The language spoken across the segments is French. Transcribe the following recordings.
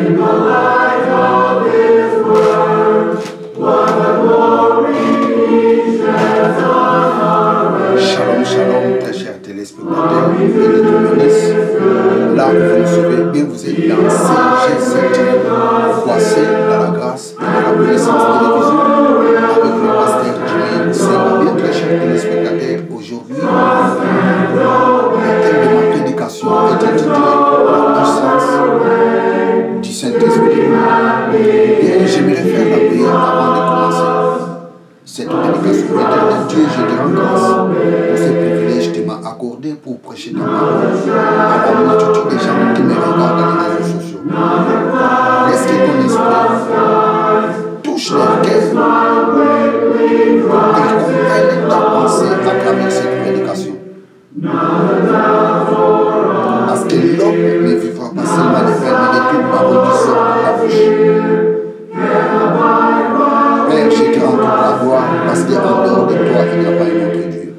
Shalom, shalom, très chers téléspectateurs, béni te bénisse. Là où vous nous suivez, bien vous êtes dans CG7, Boissé, dans la grâce et dans la connaissance télévision, avec le pasteur Jimmy Senga. Bien très chers téléspectateurs, aujourd'hui, le thème de ma prédication est intitulé La puissance du Saint-Esprit. Bien, j'aimerais faire la prière avant de commencer cette prédication. Éternel Dieu, je te rends grâce pour ce privilège que tu m'as accordé pour prêcher ta parole à la multitude des gens qui me regardent dans les réseaux sociaux. Laisse que ton esprit touche leur cœur pour qu'ils comprennent ta pensée à travers cette prédication. Parce que l'homme ne vivra pas seulement de pain, mais de toute parole qui sort de ta bouche. Père, je te rends toute la gloire parce qu'en dehors de toi, il n'y a pas un autre Dieu.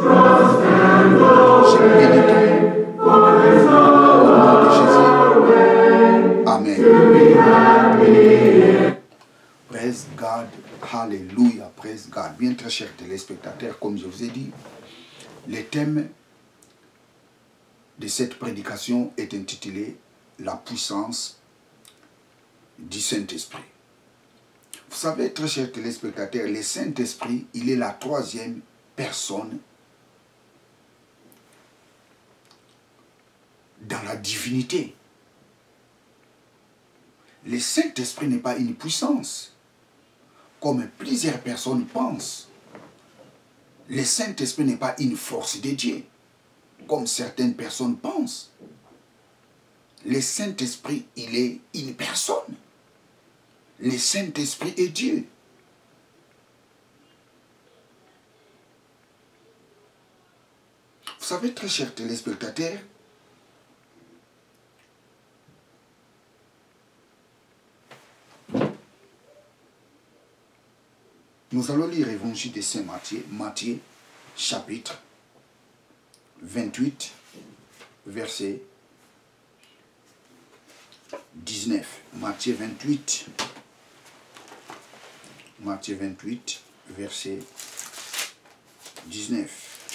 Je bénis ton nom. Au nom de Jésus. Amen. Praise God. Hallelujah. Praise God. Bien très chers téléspectateurs, comme je vous ai dit, le thème de cette prédication est intitulé La puissance du Saint-Esprit. Vous savez, très chers téléspectateurs, le Saint-Esprit, il est la troisième personne dans la divinité. Le Saint-Esprit n'est pas une puissance, comme plusieurs personnes pensent. Le Saint-Esprit n'est pas une force de Dieu, comme certaines personnes pensent. Le Saint-Esprit, il est une personne. Le Saint-Esprit est Dieu. Vous savez, très chers téléspectateurs, nous allons lire l'Évangile de Saint Matthieu, Matthieu chapitre 28, verset 19. Matthieu 28, verset 19.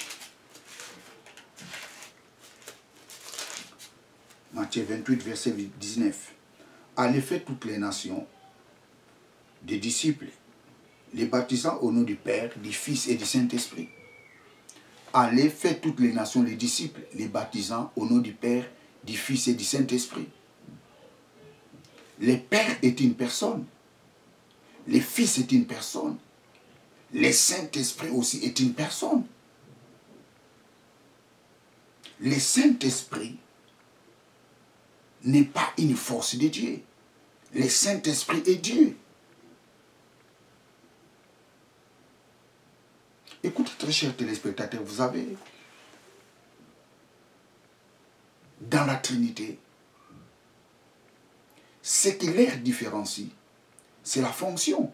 Matthieu 28, verset 19. Allez faire toutes les nations des disciples, les baptisant au nom du Père, du Fils et du Saint-Esprit. Allez faire toutes les nations les disciples, les baptisant au nom du Père, du Fils et du Saint-Esprit. Le Père est une personne. Le Fils est une personne. Le Saint-Esprit aussi est une personne. Le Saint-Esprit n'est pas une force de Dieu. Le Saint-Esprit est Dieu. Écoutez, très chers téléspectateurs, vous avez dans la Trinité, ce qui les différencie, c'est la fonction.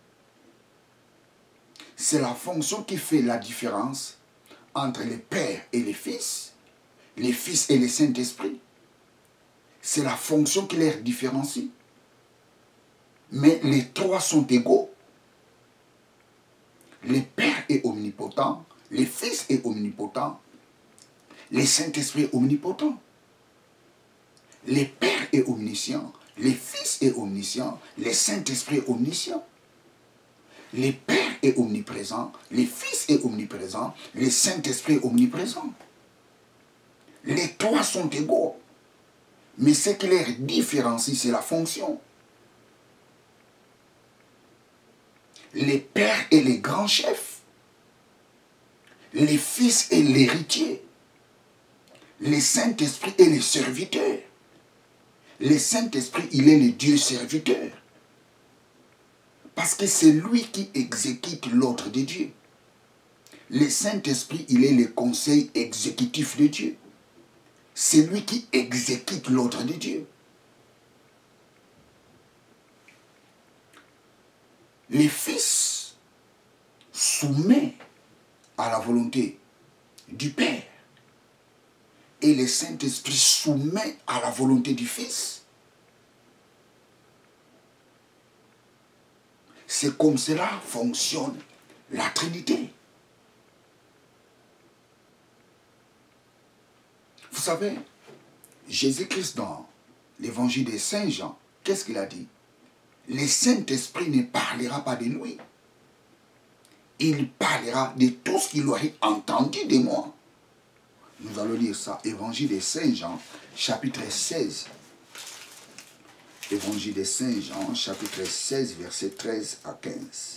C'est la fonction qui fait la différence entre le Père et le Fils et le Saint-Esprit. C'est la fonction qui les différencie. Mais les trois sont égaux. Le Père est omnipotent, le Fils est omnipotent, le Saint-Esprit est omnipotent. Le Père est omniscient, le Fils est omniscient, le Saint-Esprit est omniscient. Le Père est omniprésent, le Fils est omniprésent, le Saint-Esprit est omniprésent. Les trois sont égaux. Mais ce qui les différencie, c'est la fonction. Le Père est le grand chef. Le Fils est l'héritier. Le Saint-Esprit est le serviteur. Le Saint-Esprit, il est le Dieu serviteur. Parce que c'est lui qui exécute l'ordre de Dieu. Le Saint-Esprit, il est le conseil exécutif de Dieu. C'est lui qui exécute l'ordre de Dieu. Le Fils soumet à la volonté du Père. Et le Saint-Esprit soumet à la volonté du Fils. C'est comme cela fonctionne la Trinité. Vous savez, Jésus-Christ dans l'évangile de Saint Jean, qu'est-ce qu'il a dit? Le Saint-Esprit ne parlera pas de lui. Il parlera de tout ce qu'il aurait entendu de moi. Nous allons lire ça, évangile de Saint Jean, chapitre 16. Évangile de Saint Jean, chapitre 16, versets 13 à 15.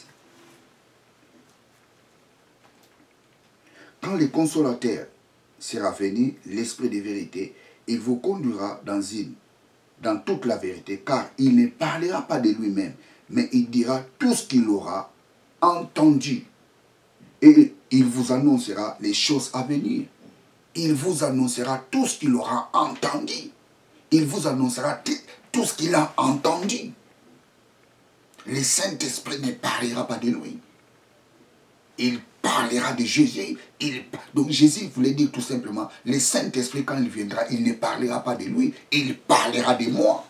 Quand le consolateur sera venu, l'Esprit de vérité, il vous conduira dans toute la vérité, car il ne parlera pas de lui-même, mais il dira tout ce qu'il aura entendu. Et il vous annoncera les choses à venir. Il vous annoncera tout ce qu'il aura entendu. Il vous annoncera tout ce qu'il a entendu. Le Saint-Esprit ne parlera pas de lui. Il parlera de Jésus. Donc Jésus voulait dire tout simplement, le Saint-Esprit quand il viendra, il ne parlera pas de lui, il parlera de moi.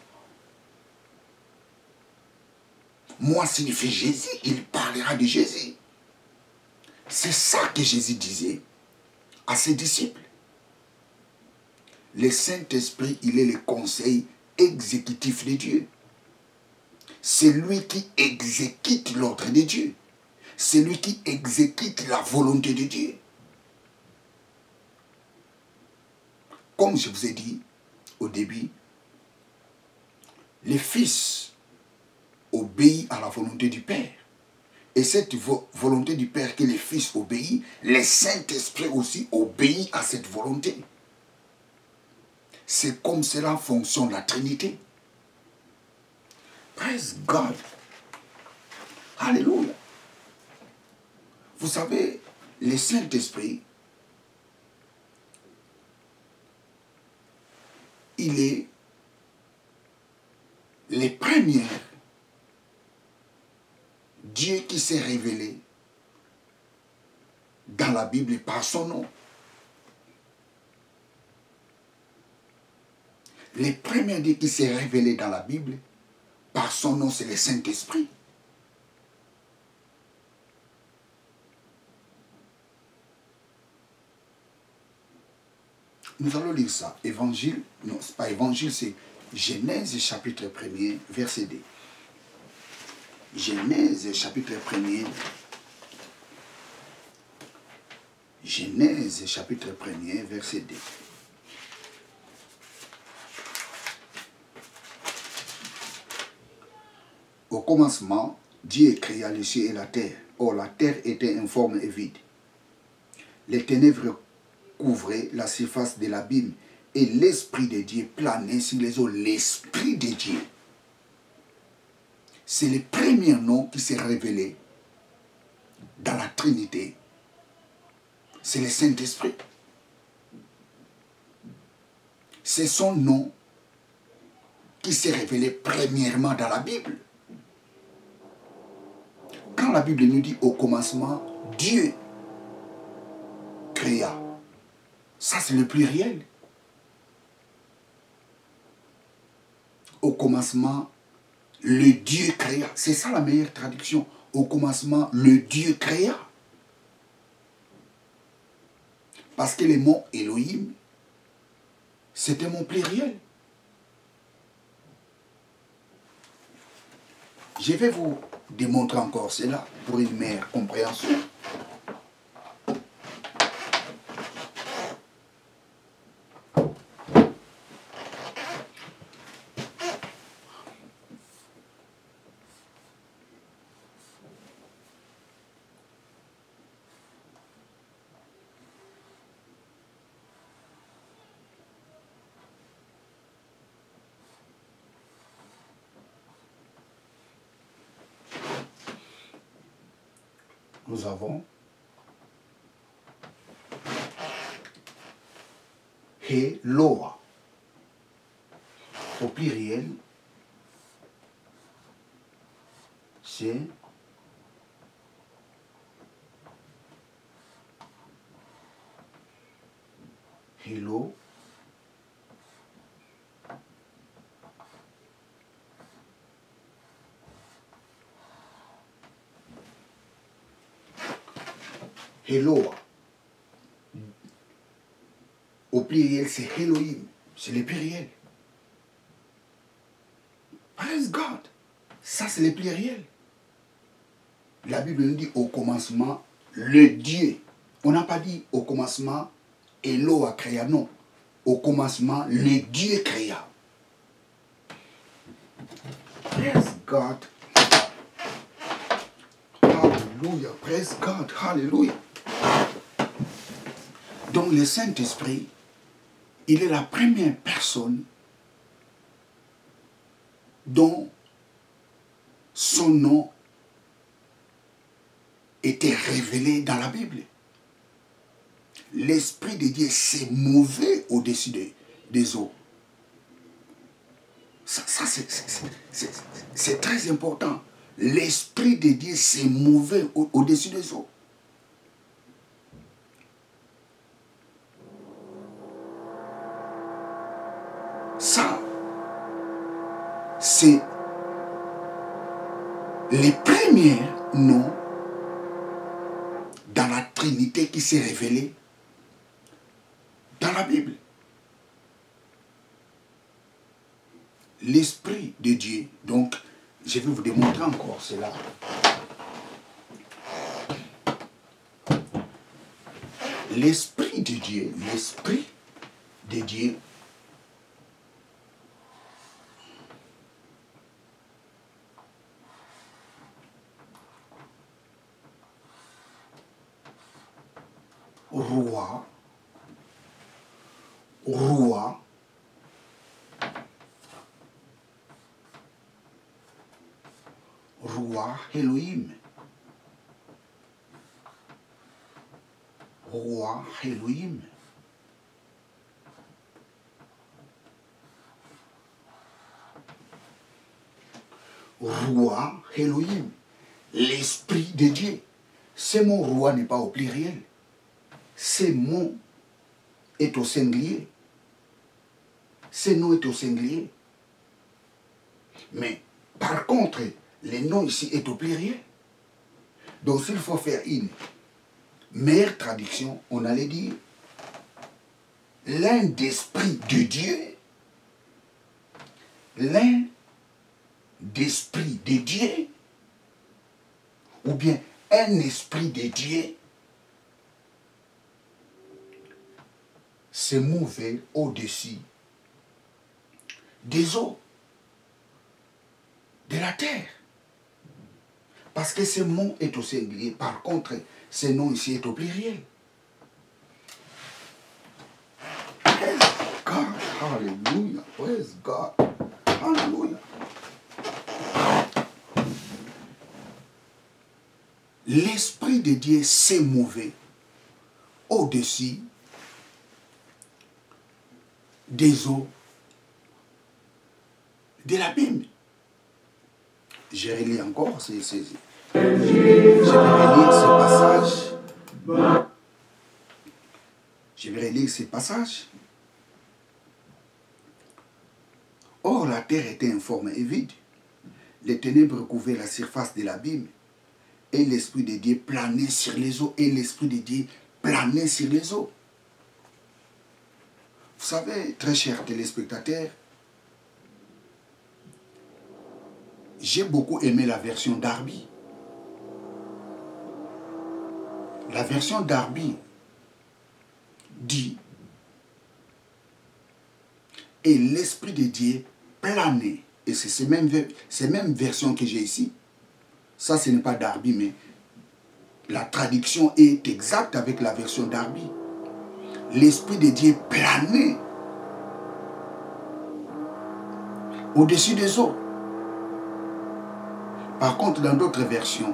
Moi signifie Jésus, il parlera de Jésus. C'est ça que Jésus disait à ses disciples. Le Saint-Esprit, il est le conseil exécutif de Dieu. C'est lui qui exécute l'ordre de Dieu. C'est lui qui exécute la volonté de Dieu. Comme je vous ai dit au début, le Fils obéit à la volonté du Père. Et cette volonté du Père que le Fils obéit, le Saint-Esprit aussi obéit à cette volonté. C'est comme cela fonctionne la Trinité. Praise God. Alléluia. Vous savez, le Saint-Esprit, il est le premier Dieu qui s'est révélé dans la Bible par son nom. Le premier Dieu qui s'est révélé dans la Bible par son nom, c'est le Saint-Esprit. Nous allons lire ça. Évangile, non, c'est pas évangile, c'est Genèse chapitre 1er, verset 2. Genèse chapitre 1er. Genèse chapitre 1er, verset 2. Au commencement, Dieu créa les cieux et la terre. Or, la terre était informe et vide. Les ténèbres couvraient la surface de l'abîme et l'Esprit de Dieu planait sur les eaux. L'Esprit de Dieu. C'est le premier nom qui s'est révélé dans la Trinité. C'est le Saint-Esprit. C'est son nom qui s'est révélé premièrement dans la Bible. Quand la Bible nous dit au commencement, Dieu créa. Ça, c'est le pluriel. Au commencement, le Dieu créa. C'est ça la meilleure traduction. Au commencement, le Dieu créa. Parce que le mot Elohim, c'était mon pluriel. Je vais vous démontrer encore cela pour une meilleure compréhension. Nous avons Eloa. Au pluriel, c'est Hello. Eloah. Au pluriel, c'est Elohim. C'est le pluriel. Praise God. Ça, c'est le pluriel. La Bible nous dit au commencement, le Dieu. On n'a pas dit au commencement, Eloah créa. Non. Au commencement, le Dieu créa. Praise God. Alléluia. Praise God. Alléluia. Donc le Saint-Esprit, il est la première personne dont son nom était révélé dans la Bible. L'Esprit de Dieu s'est mouvé au-dessus des eaux. Ça c'est très important. L'Esprit de Dieu s'est mouvé au-dessus des eaux. Ça, c'est les premiers noms dans la Trinité qui s'est révélée dans la Bible. L'Esprit de Dieu, donc, je vais vous démontrer encore cela. L'Esprit de Dieu, l'Esprit de Dieu, roi, Elohim. Roi Elohim. Roi Elohim. L'Esprit de Dieu. Ce mot roi n'est pas au pluriel. Ce mot est au singulier. Ce nom est au singulier. Mais par contre, le nom ici est au pluriel. Donc s'il faut faire une meilleure traduction, on allait dire l'un d'esprit de Dieu, l'un d'esprit de Dieu, ou bien un esprit de Dieu se mouvait au-dessus des eaux, de la terre. Parce que ce mot est au singulier. Par contre, ce nom ici est au pluriel. Praise God. Hallelujah. Praise God. Hallelujah. L'Esprit de Dieu s'est mouvé au-dessus des eaux de la Bible. Je relis encore, je vais relire ce passage. Je vais relire ce passage. Or, la terre était informe et vide. Les ténèbres recouvraient la surface de l'abîme. Et l'Esprit de Dieu planait sur les eaux. Et l'Esprit de Dieu planait sur les eaux. Vous savez, très chers téléspectateurs, j'ai beaucoup aimé la version Darby. La version Darby dit « Et l'Esprit de Dieu planait ». Et c'est ces mêmes versions que j'ai ici. Ça, ce n'est pas Darby, mais la traduction est exacte avec la version Darby. L'Esprit de Dieu planait au-dessus des eaux. Par contre, dans d'autres versions,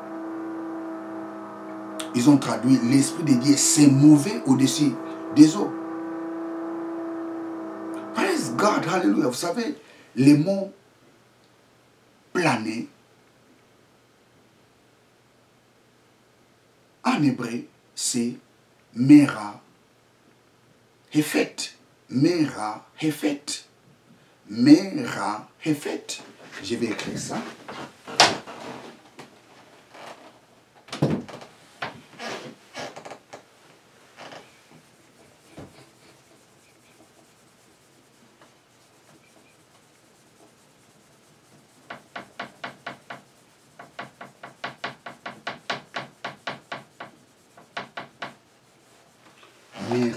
ils ont traduit « L'Esprit de Dieu s'est mouvé au-dessus des eaux ». Praise God, hallelujah. Vous savez, les mots planer, en hébreu, c'est Mera Hefet. Mera Hefet. Mera Hefet. Je vais écrire ça.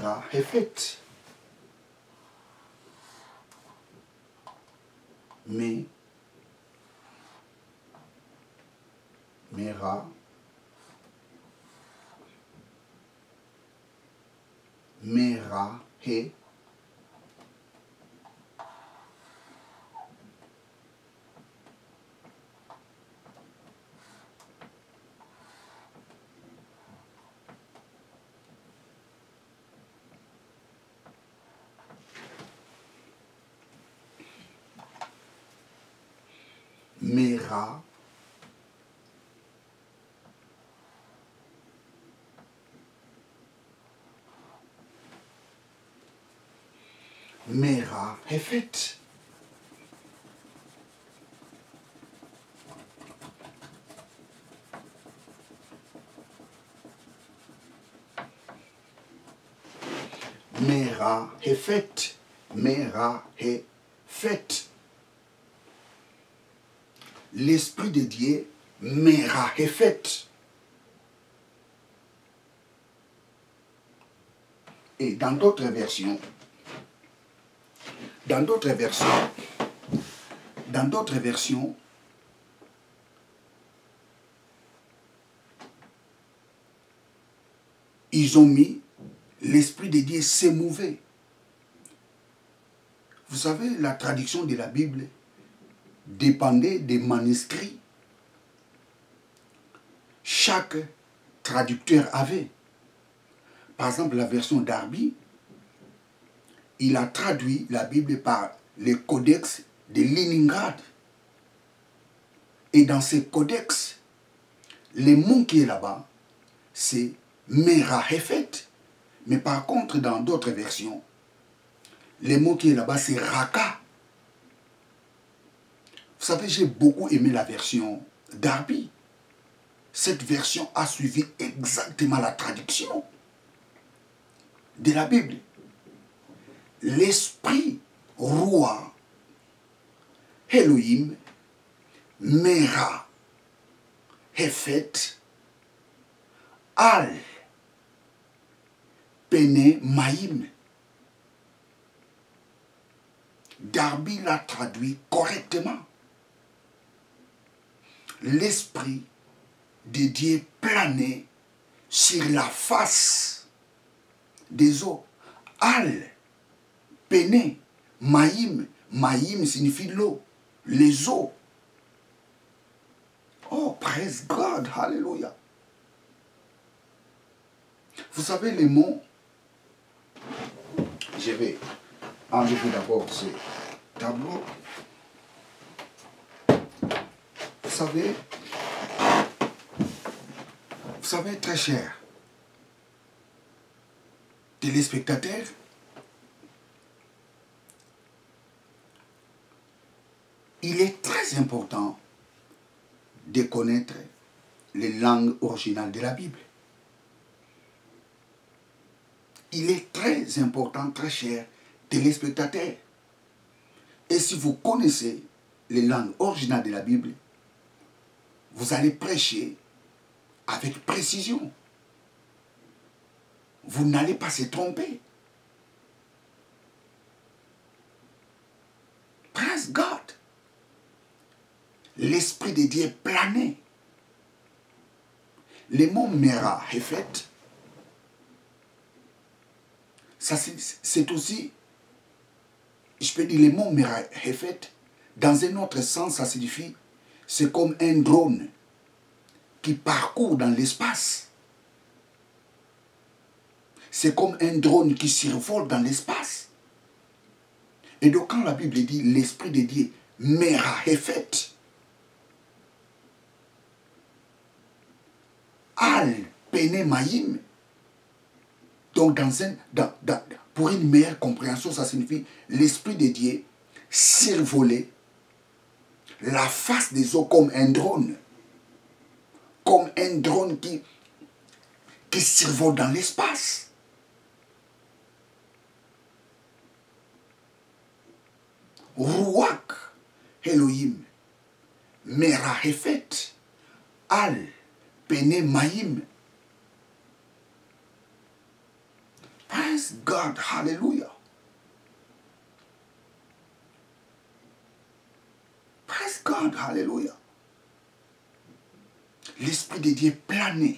Mera Hefet. Mera He Mera Hefet. Mera Hefet. Mera Hefet. L'Esprit de Dieu, Mera Hefet. Et dans d'autres versions, ils ont mis l'Esprit de Dieu s'émouvait. Vous savez, la traduction de la Bible dépendait des manuscrits. Chaque traducteur avait. Par exemple, la version Darby, il a traduit la Bible par le codex de Leningrad. Et dans ce codex, le mot qui est là-bas, c'est Mera Hefet. Mais par contre, dans d'autres versions, le mot qui est là-bas, c'est Raka. Vous savez, j'ai beaucoup aimé la version Darby. Cette version a suivi exactement la traduction de la Bible. L'Esprit Roi Elohim Mera Hefet Al Pene Maïm. Darby l'a traduit correctement. L'Esprit de Dieu planait sur la face des eaux. Al, Pene, Maïm. Maïm signifie l'eau, les eaux. Oh, praise God, hallelujah. Vous savez les mots, je vais enlever d'abord ce tableau. Vous savez, très cher téléspectateurs, il est très important de connaître les langues originales de la Bible. Il est très important, très cher téléspectateurs. Et si vous connaissez les langues originales de la Bible, vous allez prêcher avec précision. Vous n'allez pas se tromper. Praise God. L'Esprit de Dieu planait. Le mot Mera Hefet, ça c'est aussi, je peux dire le mot Mera Hefet, dans un autre sens, ça signifie, c'est comme un drone qui parcourt dans l'espace. C'est comme un drone qui survole dans l'espace. Et donc quand la Bible dit l'Esprit de Dieu, Mera Hefet, Al Pene Maïm, donc pour une meilleure compréhension, ça signifie l'Esprit de Dieu survolait la face des eaux comme un drone. Comme un drone qui survole dans l'espace. Ruach Elohim Mera Hefet Al Pene Maïm. Praise God. Hallelujah. Praise God. Hallelujah. L'Esprit de Dieu planait.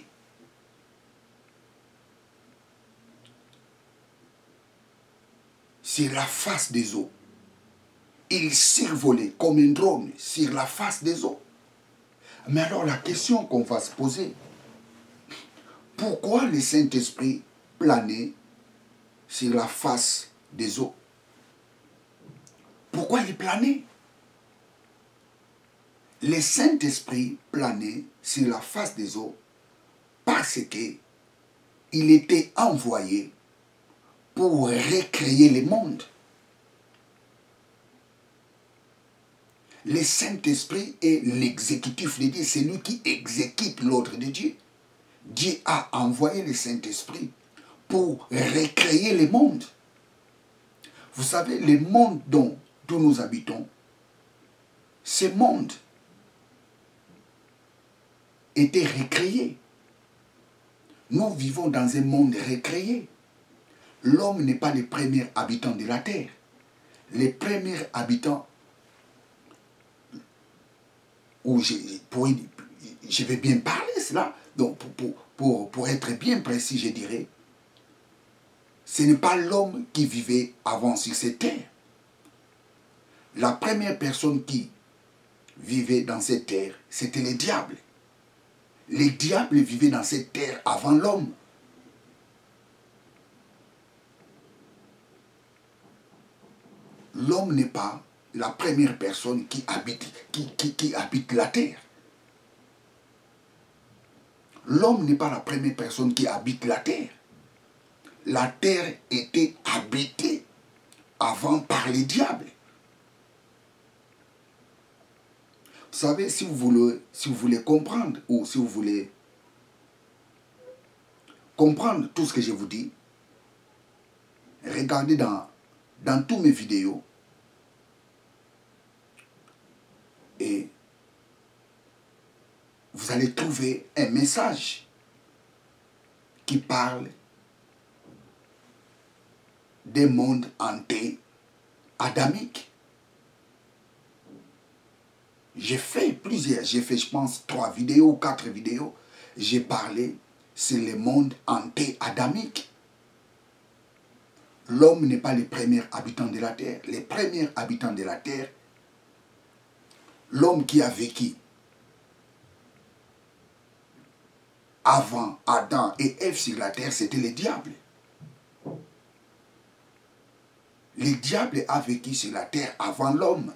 Sur la face des eaux. Il survolait comme un drone sur la face des eaux. Mais alors la question qu'on va se poser, pourquoi le Saint-Esprit planait sur la face des eaux? Pourquoi il planait? Le Saint-Esprit planait sur la face des eaux parce qu'il était envoyé pour recréer le monde. Le Saint-Esprit est l'exécutif de Dieu, c'est lui qui exécute l'ordre de Dieu. Dieu a envoyé le Saint-Esprit pour recréer le monde. Vous savez, le monde dont nous habitons, ce monde était recréé. Nous vivons dans un monde recréé. L'homme n'est pas le premier habitant de la terre. Les premiers habitants, où je vais bien parler cela, donc pour être bien précis, je dirais, ce n'est pas l'homme qui vivait avant sur cette terre. La première personne qui vivait dans cette terre, c'était le diable. Les diables vivaient dans cette terre avant l'homme. L'homme n'est pas la première personne qui habite la terre. L'homme n'est pas la première personne qui habite la terre. La terre était habitée avant par les diables. Vous savez, si vous voulez comprendre, ou si vous voulez comprendre tout ce que je vous dis, regardez dans toutes mes vidéos et vous allez trouver un message qui parle des mondes anté-adamiques. J'ai fait, je pense, 3 vidéos, 4 vidéos. J'ai parlé sur les mondes anté-adamiques. L'homme n'est pas le premier habitant de la terre. Les premiers habitants de la terre, l'homme qui a vécu avant Adam et Ève sur la terre, c'était le diable. Le diable a vécu sur la terre avant l'homme.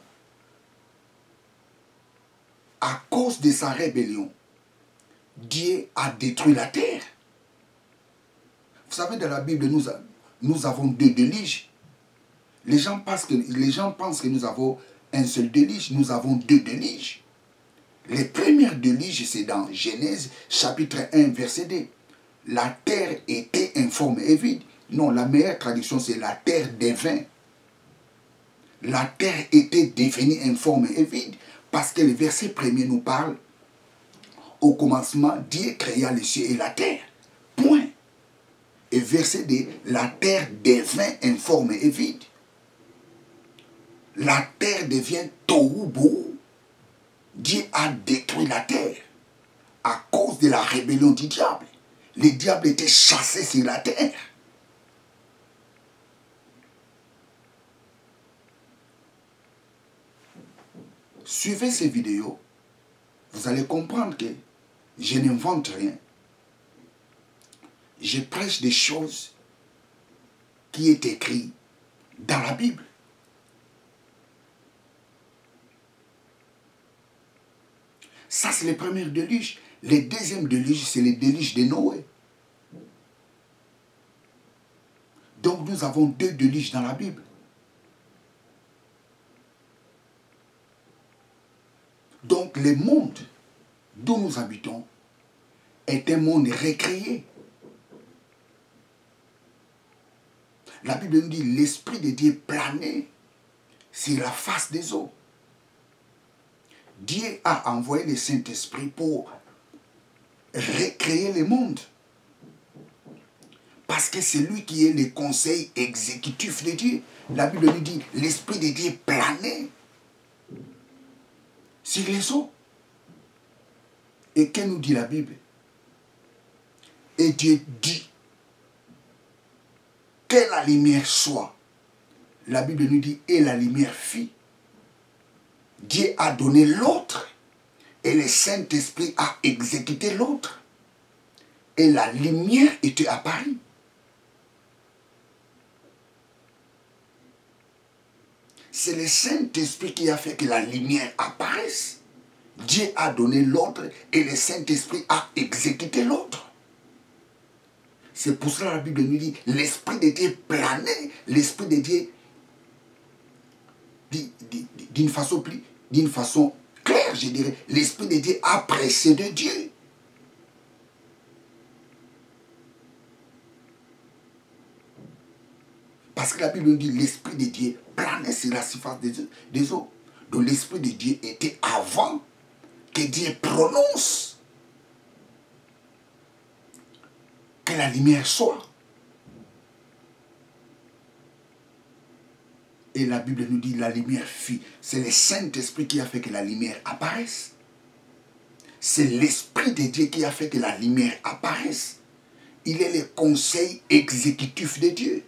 À cause de sa rébellion, Dieu a détruit la terre. Vous savez, dans la Bible, nous avons 2 déluges. Les gens pensent que nous avons un seul déluge. Nous avons 2 déluges. Les premières déluges, c'est dans Genèse, chapitre 1, verset 2. La terre était informe et vide. Non, la meilleure traduction, c'est la terre devint. La terre était devenue informe et vide. Parce que le verset premier nous parle, au commencement, Dieu créa les cieux et la terre. Point. Et verset 2, la terre devint informe et vide. La terre devient tohu bohu. Dieu a détruit la terre à cause de la rébellion du diable. Le diable était chassé sur la terre. Suivez ces vidéos, vous allez comprendre que je n'invente rien. Je prêche des choses qui est écrites dans la Bible. Ça, c'est le premier déluge. Le deuxième déluge, c'est le déluge de Noé. Donc, nous avons 2 déluges dans la Bible. Donc, le monde d'où nous habitons est un monde recréé. La Bible nous dit l'Esprit de Dieu planait sur la face des eaux. Dieu a envoyé le Saint-Esprit pour recréer le monde. Parce que c'est lui qui est le conseil exécutif de Dieu. La Bible nous dit, l'Esprit de Dieu planait sur les eaux. Et que nous dit la Bible? Et Dieu dit que la lumière soit. La Bible nous dit, et la lumière fit. Dieu a donné l'autre. Et le Saint-Esprit a exécuté l'autre. Et la lumière était apparue. C'est le Saint-Esprit qui a fait que la lumière apparaisse. Dieu a donné l'autre et le Saint-Esprit a exécuté l'autre. C'est pour cela que la Bible nous dit, l'Esprit de Dieu planait, l'Esprit de Dieu d'une façon claire, je dirais, l'Esprit de Dieu a précédé Dieu. Parce que la Bible nous dit, l'Esprit de Dieu planait sur la surface des eaux. Donc l'Esprit de Dieu était avant que Dieu prononce que la lumière soit. Et la Bible nous dit, la lumière fit. C'est le Saint-Esprit qui a fait que la lumière apparaisse. C'est l'Esprit de Dieu qui a fait que la lumière apparaisse. Il est le conseil exécutif de Dieu.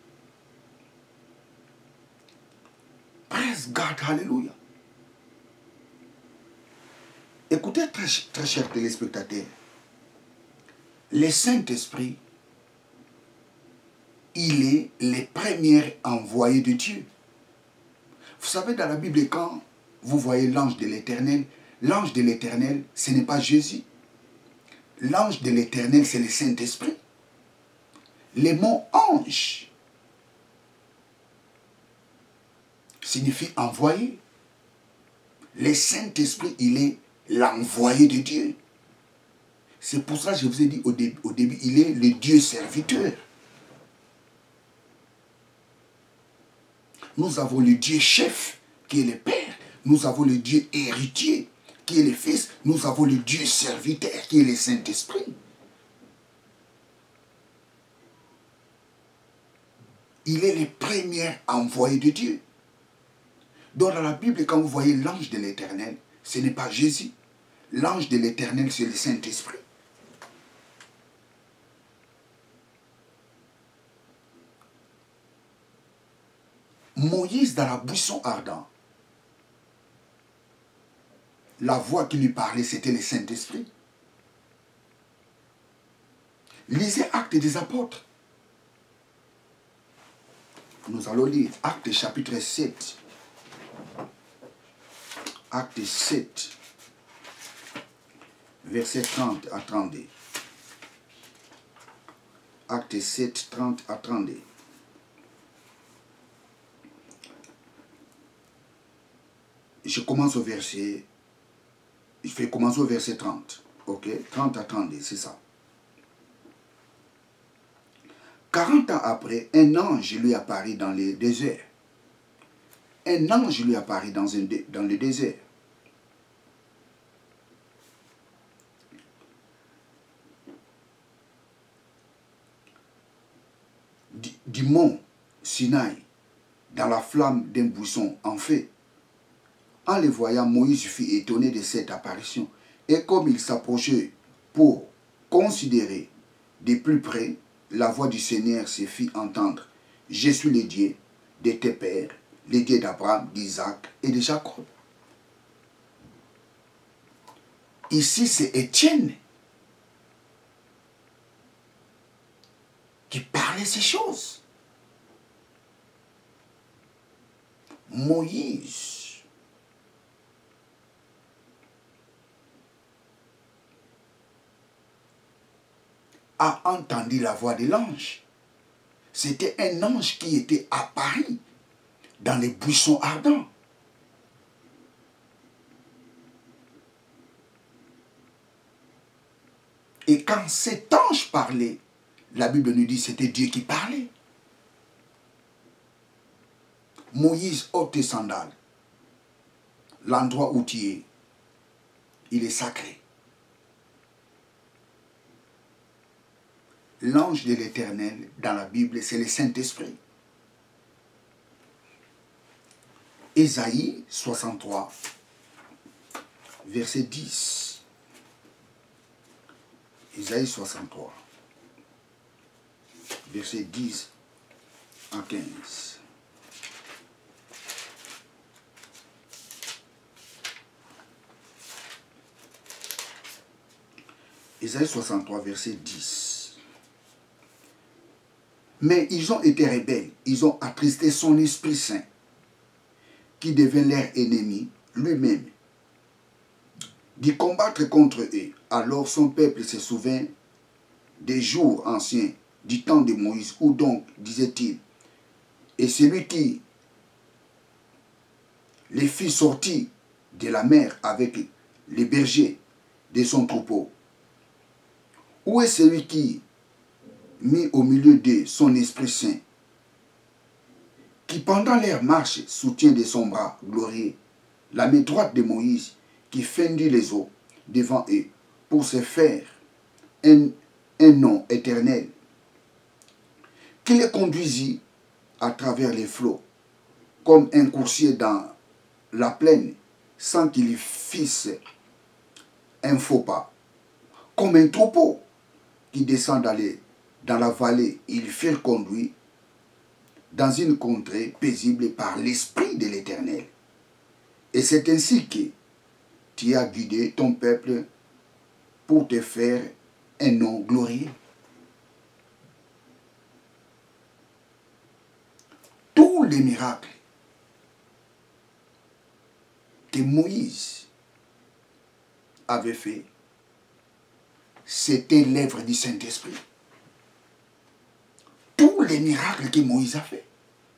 Praise God, hallelujah. Écoutez, très chers téléspectateurs, le Saint-Esprit, il est le premier envoyé de Dieu. Vous savez, dans la Bible, quand vous voyez l'ange de l'Éternel, ce n'est pas Jésus. L'ange de l'Éternel, c'est le Saint-Esprit. Le mot ange signifie envoyé. Le Saint-Esprit, il est l'envoyé de Dieu. C'est pour ça que je vous ai dit au début, il est le Dieu serviteur. Nous avons le Dieu chef, qui est le Père. Nous avons le Dieu héritier, qui est le Fils. Nous avons le Dieu serviteur, qui est le Saint-Esprit. Il est le premier envoyé de Dieu. Donc dans la Bible, quand vous voyez l'ange de l'Éternel, ce n'est pas Jésus. L'ange de l'Éternel, c'est le Saint-Esprit. Moïse dans la buisson ardent, la voix qui lui parlait, c'était le Saint-Esprit. Lisez Actes des Apôtres. Nous allons lire Actes chapitre 7. Actes 7, verset 30 à 32. Actes 7, 30 à 32. Je commence au verset... Je vais commencer au verset 30. Ok? 30 à 32, c'est ça. 40 ans après, un ange lui apparut dans le désert. Un ange lui apparut dans le désert. Du mont Sinaï, dans la flamme d'un buisson en feu. En le voyant, Moïse fut étonné de cette apparition. Et comme il s'approchait pour considérer de plus près, la voix du Seigneur se fit entendre. Je suis le Dieu de tes pères, le Dieu d'Abraham, d'Isaac et de Jacob. Ici, c'est Étienne qui parlait ces choses. Moïse a entendu la voix de l'ange. C'était un ange qui était apparu dans les buissons ardents. Et quand cet ange parlait, la Bible nous dit que c'était Dieu qui parlait. Moïse ôte tes sandales. L'endroit où tu es, il est sacré. l'ange de l'Éternel dans la Bible, c'est le Saint-Esprit. Ésaïe 63, verset 10. Ésaïe 63, verset 10 à 15. Ésaïe 63, verset 10. Mais ils ont été rebelles, ils ont attristé son Esprit Saint, qui devint leur ennemi lui-même, d'y combattre contre eux. Alors son peuple se souvint des jours anciens, du temps de Moïse, où donc, disait-il, et celui qui les fit sortir de la mer avec les bergers de son troupeau. Où est celui qui mit au milieu de son Esprit Saint, qui pendant leur marche soutient de son bras glorieux la main droite de Moïse, qui fendit les eaux devant eux pour se faire un nom éternel, qui les conduisit à travers les flots, comme un coursier dans la plaine, sans qu'il fisse un faux pas, comme un troupeau qui descend dans la vallée. Ils furent conduits dans une contrée paisible par l'Esprit de l'Éternel. Et c'est ainsi que tu as guidé ton peuple pour te faire un nom glorieux. Tous les miracles que Moïse avait fait, c'était l'œuvre du Saint-Esprit. Tous les miracles que Moïse a fait,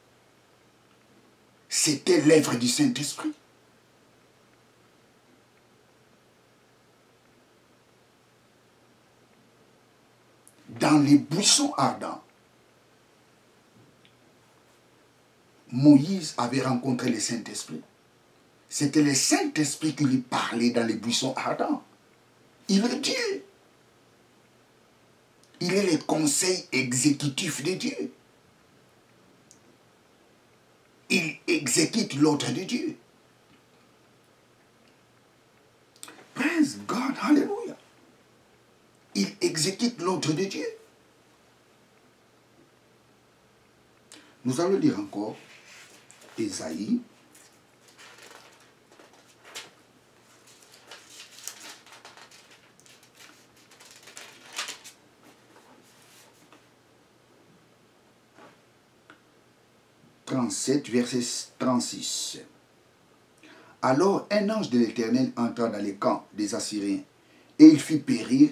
c'était l'œuvre du Saint-Esprit. Dans les buissons ardents, Moïse avait rencontré le Saint-Esprit. C'était le Saint-Esprit qui lui parlait dans les buissons ardents. Il est Dieu. Il est le conseil exécutif de Dieu. Il exécute l'ordre de Dieu. Praise God, hallelujah. Il exécute l'ordre de Dieu. Nous allons lire encore Ésaïe. Verset 36. Alors un ange de l'Éternel entra dans les camps des Assyriens, et il fit périr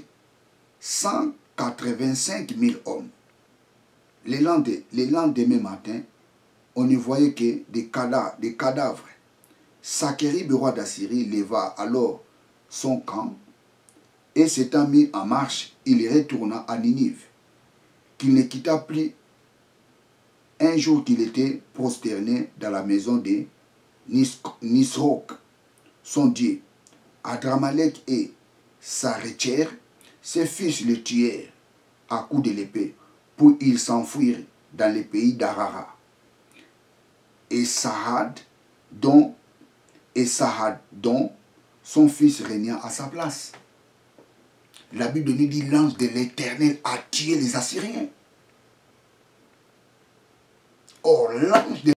185 000 hommes. Les lendemain matin, on ne voyait que des cadavres. Sanchérib, roi d'Assyrie, leva alors son camp, et s'étant mis en marche, il retourna à Ninive, qu'il ne quitta plus un jour qu'il était prosterné dans la maison de Nisroch, son dieu. Adramalek et Sarécher, ses fils le tuèrent à coups de l'épée, pour ils s'enfuirent dans le pays d'Arara. Et Sahad, dont son fils régna à sa place. La Bible nous dit l'ange de l'Éternel a tué les Assyriens. Or, l'ange de